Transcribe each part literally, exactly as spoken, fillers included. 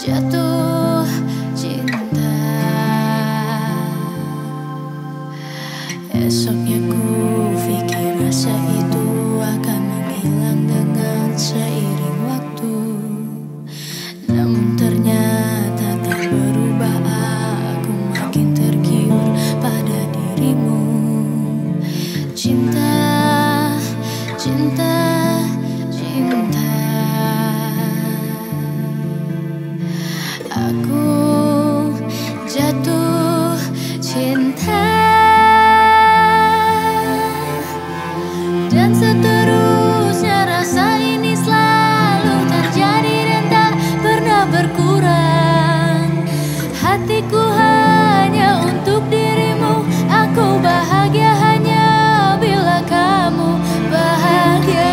jatuh cinta. Esoknya ku pikir rasa itu akan menghilang dengan seiring waktu, namun ternyata tak berubah. Aku makin tergiur pada dirimu. Cinta, cinta, cinta. Aku jatuh cinta. Dan seterusnya rasa ini selalu terjadi dan tak pernah berkurang. Hatiku hanya untuk dirimu. Aku bahagia hanya bila kamu bahagia.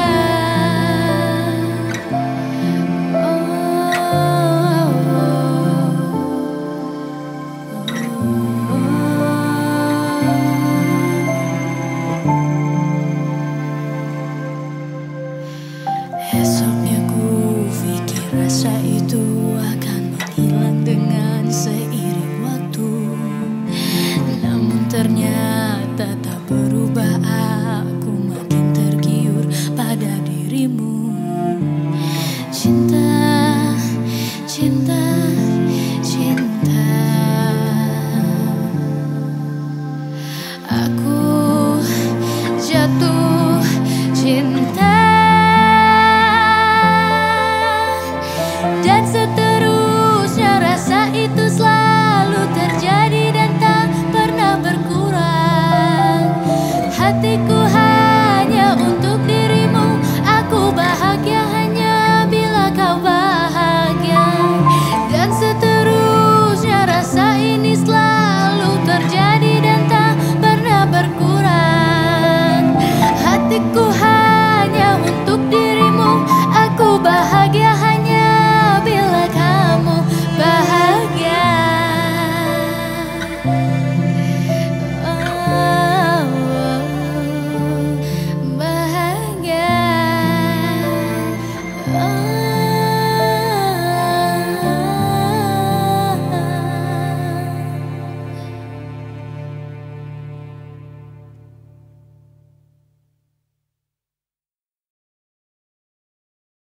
Esoknya ku pikir rasa itu akan menghilang dengan seiring waktu, namun ternyata tak berubah. Aku makin tergiur pada dirimu. Cinta, cinta, cinta. Aku jatuh cinta. Dan seterusnya rasa itu selalu terjadi dan tak pernah berkurang. Hatiku hanya untuk dirimu. Aku bahagia hanya bila kau bahagia. Dan seterusnya rasa ini selalu terjadi dan tak pernah berkurang. Hatiku hanya untuk dirimu. Aku bahagia hanya bila kamu bahagia. Oh, bahagia. Oh.